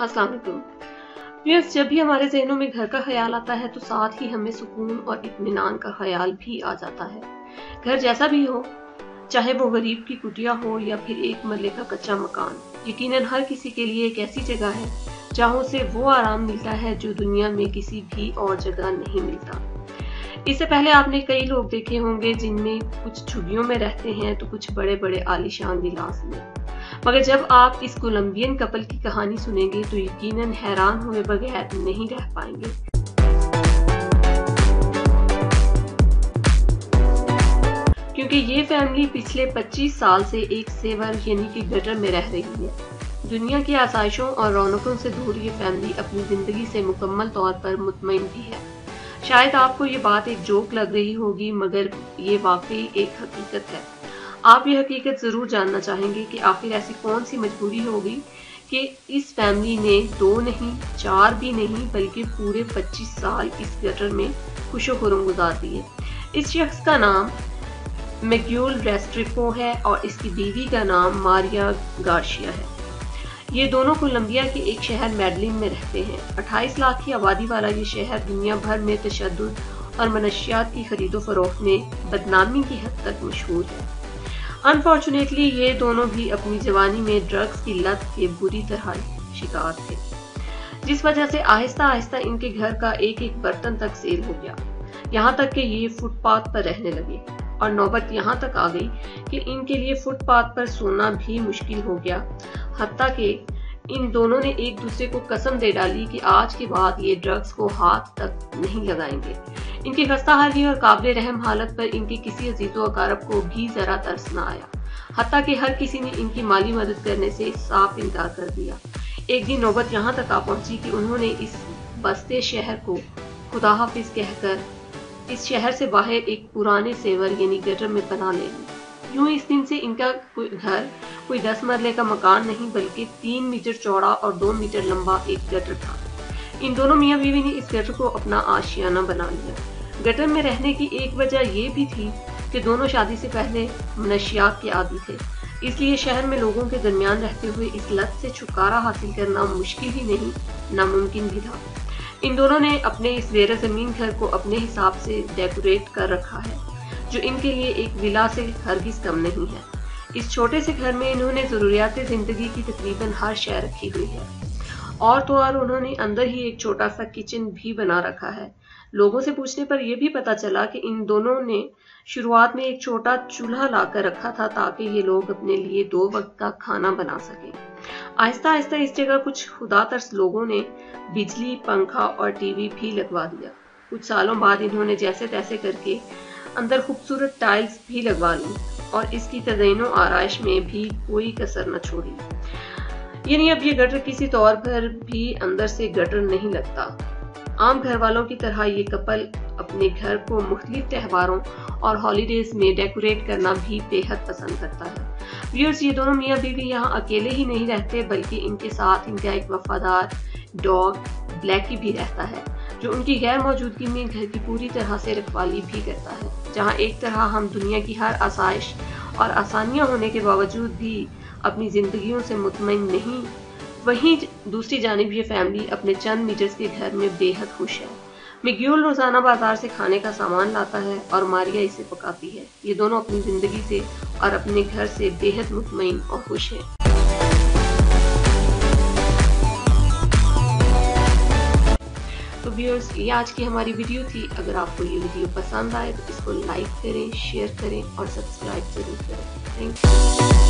अस्सलाम वालेकुम। व्यूअर्स, जब भी हमारे ज़हनों में घर का ख्याल आता है तो साथ ही हमें सुकून और इत्मीनान का ख्याल भी आ जाता है। घर जैसा भी हो, चाहे वो गरीब की कुटिया हो या फिर एक मरले का कच्चा मकान, यकीनन हर किसी के लिए एक ऐसी जगह है जहाँ उसे वो आराम मिलता है जो दुनिया में किसी भी और जगह नहीं मिलता। इससे पहले आपने कई लोग देखे होंगे जिनमें कुछ झुग्गियों में रहते हैं तो कुछ बड़े बड़े आलीशान विलास में, मगर जब आप इस कोलंबियन कपल की कहानी सुनेंगे तो यकीनन हैरान हुए बगैर नहीं रह पाएंगे। क्योंकि ये फैमिली पिछले 25 साल से एक सेवर यानी कि गटर में रह रही है। दुनिया की आसाइशों और रौनकों से दूर ये फैमिली अपनी जिंदगी से मुकम्मल तौर पर मुतमईन भी है। शायद आपको ये बात एक जोक लग रही होगी, मगर ये वाकई एक हकीकत है। आप ये हकीकत जरूर जानना चाहेंगे कि आखिर ऐसी कौन सी मजबूरी होगी कि इस फैमिली ने 2 नहीं 4 भी नहीं बल्कि पूरे 25 साल इस गटर में खुशो खुरम गुजार दिए। इस शख्स का नाम मैग्यूल रेस्ट्रिपो है और इसकी बीवी का नाम मारिया गार्शिया है। ये दोनों कोलंबिया के एक शहर मेडलिन में रहते हैं। 28 लाख की आबादी वाला ये शहर दुनिया भर में तशद्दुद और मनशियात की खरीदो फरोख्त में बदनामी की हद तक मशहूर है। अनफॉर्चुनेटली ये दोनों भी अपनी जवानी में ड्रग्स की लत के बुरी तरह शिकार थे, जिस वजह से आहिस्ता आहिस्ता इनके घर का एक एक बर्तन तक सेल हो गया। यहाँ तक कि ये फुटपाथ पर रहने लगे और नौबत यहाँ तक आ गई कि इनके लिए फुटपाथ पर सोना भी मुश्किल हो गया। हत्ता कि इन दोनों ने एक दूसरे को कसम दे डाली कि आज के बाद ये ड्रग्स को हाथ तक नहीं लगाएंगे। इनकी खस्ताहाली और काबिल रहम हालत पर इनके किसी अजीजो अकारब को भी जरा तरस न आया। हत्ता कि हर किसी ने इनकी माली मदद करने से साफ इनकार कर दिया। एक दिन नौबत यहाँ तक आ पहुंची कि उन्होंने इस बसते शहर को खुदा हाफिज कहकर इस शहर से बाहर एक पुराने सेवर यानी गटर में पनाह ले ली। यूं इस दिन से इनका घर कोई 10 मरले का मकान नहीं बल्कि 3 मीटर चौड़ा और 2 मीटर लंबा एक गटर था। इन दोनों मियाँ बीवी ने इस गटर को अपना आशियाना बना लिया। गटर में रहने की एक वजह ये भी थी कि दोनों शादी से पहले मनशियात के आदी थे, इसलिए शहर में लोगों के दरमियान रहते हुए इस लत से छुटकारा हासिल करना मुश्किल ही नहीं नामुमकिन भी था। इन दोनों ने अपने इस ज़ेर ज़मीन घर को अपने हिसाब से डेकोरेट कर रखा है, जो इनके लिए एक विला से हरगिज कम नहीं है। इस छोटे से घर में इन्होंने ज़रूरियात ज़िंदगी की तकरीबन हर शय रखी हुई है और तो और उन्होंने अंदर ही एक छोटा सा किचन भी बना रखा है। लोगों से पूछने पर यह भी पता चला कि इन दोनों ने शुरुआत में एक छोटा चूल्हा लाकर रखा था ताकि ये लोग अपने लिए 2 वक्त का खाना बना सकें। आहिस्ता आहिस्ता इस जगह कुछ खुदा तरस लोगों ने बिजली, पंखा और टीवी भी लगवा दिया। कुछ सालों बाद इन्होंने जैसे तैसे करके अंदर खूबसूरत टाइल्स भी लगवा ली और इसकी तज़यीनो आराइश में भी कोई कसर न छोड़ी। यानी अब ये गटर किसी तौर पर भी अंदर से गटर नहीं लगता। आम घर वालों की तरह ये कपल अपने घर को मुख्तलिफ त्योहारों और हॉलीडेज में डेकोरेट करना भी बेहद पसंद करता है। व्यूअर्स, ये दोनों मियाँ बीवी यहाँ अकेले ही नहीं रहते बल्कि इनके साथ इनका एक वफादार डॉग ब्लैकी भी रहता है, जो उनकी गैर मौजूदगी में घर की पूरी तरह से रखवाली भी करता है। जहाँ एक तरह हम दुनिया की हर आसाइश और आसानियाँ होने के बावजूद भी अपनी जिंदगियों से मुतमईन नहीं, वहीं दूसरी जानिब ये फैमिली अपने चंद मीटर्स के घर में बेहद खुश है। मैग्यूल रोजाना बाजार से खाने का सामान लाता है और मारिया इसे पकाती है। ये दोनों अपनी जिंदगी से और अपने घर से बेहद मुतमईन और खुश हैं। तो व्यूअर्स, ये आज की हमारी वीडियो थी। अगर आपको ये वीडियो पसंद आए तो इसको लाइक करें, शेयर करें और सब्सक्राइब जरूर करें। Thank you.